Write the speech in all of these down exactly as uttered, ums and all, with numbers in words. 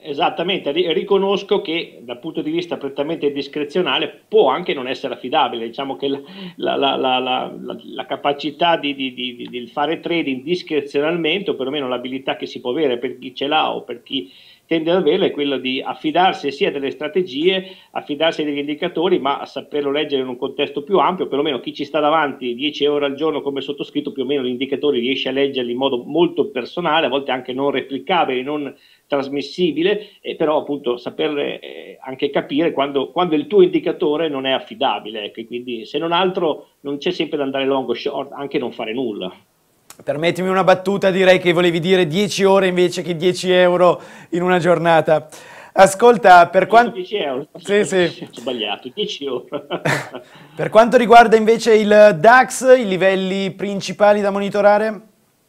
Esattamente, ri- riconosco che dal punto di vista prettamente discrezionale può anche non essere affidabile, diciamo che la, la- la- la- la- la- la capacità di, di- di- di- di fare trading discrezionalmente, o perlomeno l'abilità che si può avere per chi ce l'ha o per chi tende ad averla, è quella di affidarsi sia delle strategie, affidarsi degli indicatori, ma a saperlo leggere in un contesto più ampio, perlomeno chi ci sta davanti dieci ore al giorno come sottoscritto, più o meno gli indicatori riesce a leggerli in modo molto personale, a volte anche non replicabile, non trasmissibile, eh, però appunto saper eh, anche capire quando, quando il tuo indicatore non è affidabile, ecco, e quindi se non altro non c'è sempre da andare long o short, anche non fare nulla. Permettimi una battuta, direi che volevi dire dieci ore invece che dieci euro in una giornata. Ascolta, per Ho detto quanto... dieci euro, Sì, sì. ho sbagliato, dieci euro. Per quanto riguarda invece il DAX, i livelli principali da monitorare?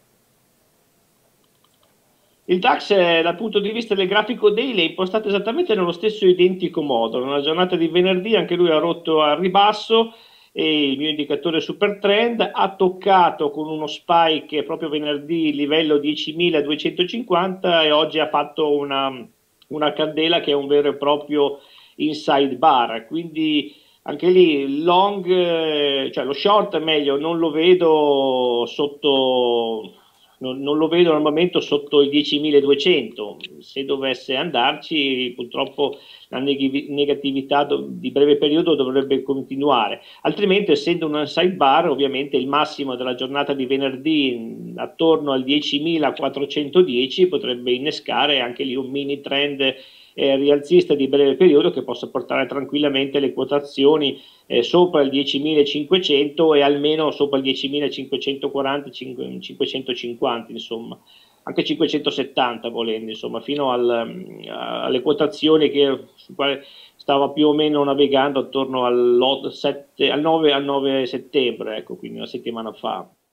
Il DAX eh, dal punto di vista del grafico daily è impostato esattamente nello stesso identico modo. Nella giornata di venerdì anche lui ha rotto al ribasso e il mio indicatore super trend ha toccato con uno spike proprio venerdì il livello diecimiladuecentocinquanta e oggi ha fatto una, una candela che è un vero e proprio inside bar. Quindi anche lì long, eh, cioè lo short meglio, non lo vedo sotto, non, non lo vedo al momento sotto i diecimiladuecento. Se dovesse andarci, purtroppo la neg- negatività do- di breve periodo dovrebbe continuare. Altrimenti, essendo un sidebar, ovviamente il massimo della giornata di venerdì mh, attorno al diecimilaquattrocentodieci potrebbe innescare anche lì un mini trend eh, rialzista di breve periodo che possa portare tranquillamente le quotazioni eh, sopra il diecimilacinquecento e almeno sopra il diecimilacinquecentoquaranta cinquecentocinquanta, insomma, anche cinquecentosettanta volendo, insomma, fino al, alle quotazioni che, su quale stava più o meno navigando attorno al, sette, al nove, al nove settembre, ecco, quindi una settimana fa.